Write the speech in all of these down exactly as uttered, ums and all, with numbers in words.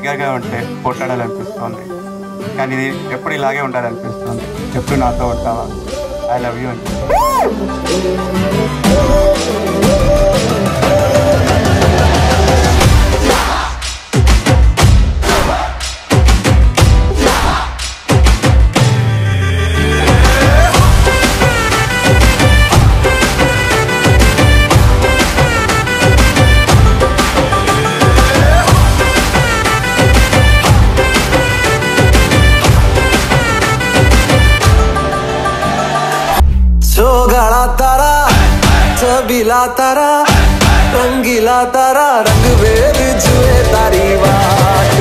దగ్గరగా ఉంటే కొట్లాడాలనిపిస్తుంది, కానీ ఇది ఎప్పుడు ఇలాగే ఉండాలనిపిస్తుంది. ఎప్పుడు నాతో ఉంటావా? ఐ లవ్ యూ అని. चोगाड़ा तारा चबीला तारा रंगीला तारा रंग बेर जुए तारी बात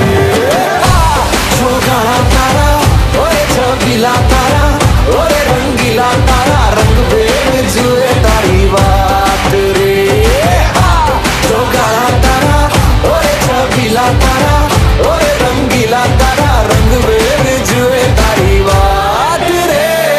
चोगाड़ा तारा ओए चबीला तारा ओए रंगीला तारा रंग बेर जुए तारी बात रे चोगाड़ा तारा ओए चबीला तारा ओए रंगीला तारा रंग बेर जुए तारी बात रे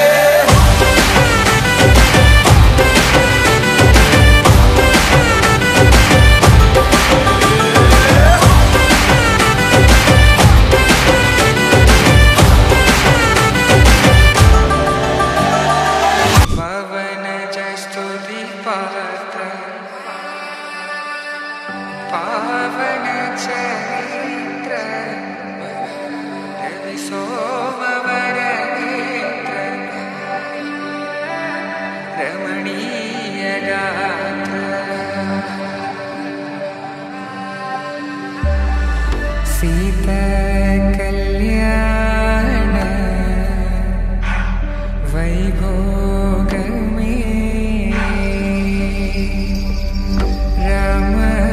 पावन चरित्र रवि सोमवर नेत्र रमणीय गात्र सीता कल्याण वैभोग में राम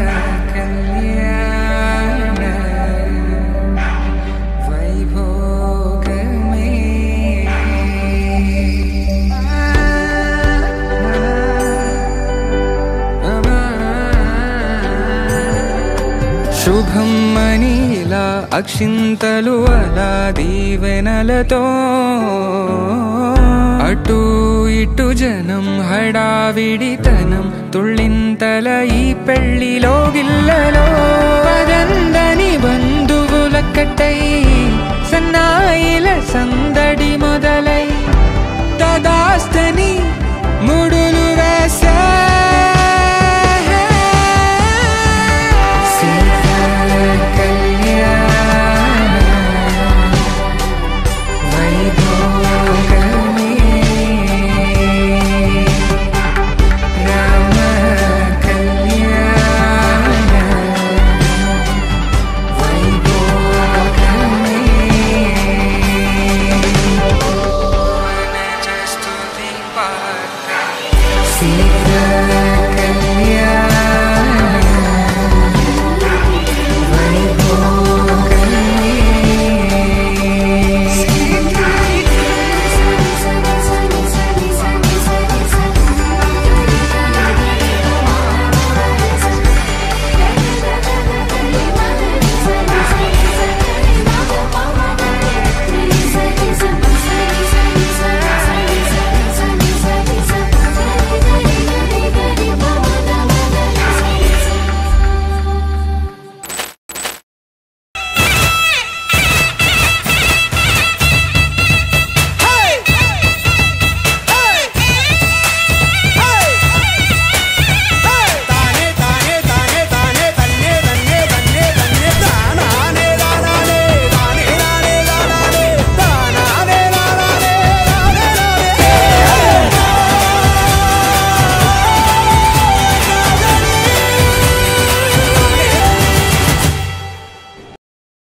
శుభం మనీలా అక్షింతలు అలా దీవెనలతో అటు ఇటు జనం హడావిడితనం తుళ్ళింతల ఈ పెళ్లిలో గిల్లలో పదందని బంధువులక్కటై సన్నాయిల సందడి మొదలై తదాస్తని ముడులు వేసా